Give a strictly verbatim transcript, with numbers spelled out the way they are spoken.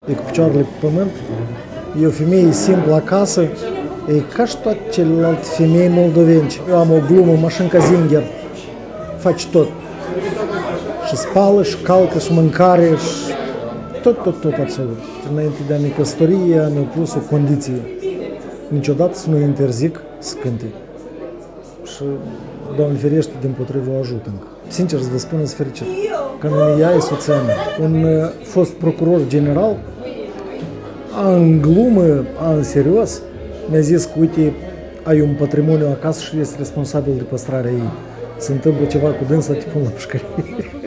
E cu picioarele pe pământ, e o femeie simplă acasă, e ca și toate celelalte femei moldoveni. Eu am o glumă, mașinca Zinger, face tot. Și spală, și calcă, și mâncare, și tot, tot, tot absolut. Și înainte de a ne căsători, mi-a pus o condiție. Niciodată să nu interzic să cânte. Și, Doamne ferește, dimpotrivă o ajut încă. Sincer să vă spun, sunt fericit. Când ea e soția mea. Un fost procuror general, a în glumă, a în serios, mi-a zis că, uite, ai un patrimoniu acasă și ești responsabil de păstrarea ei. Se întâmplă ceva cu dânsa, te pun la pușcărie.